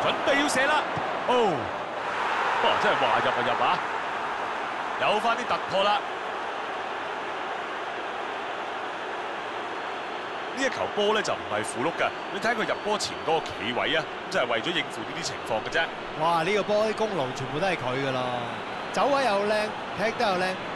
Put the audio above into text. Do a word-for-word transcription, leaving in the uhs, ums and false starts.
準備要射啦。哦，哇！真係話入就入啊！有翻啲突破啦。呢一球波咧就唔係符碌㗎，你睇佢入波前嗰個企位啊，咁就係為咗應付呢啲情況嘅啫。 哇！呢個波啲功勞全部都係佢㗎啦，走位又靚，踢得又靚，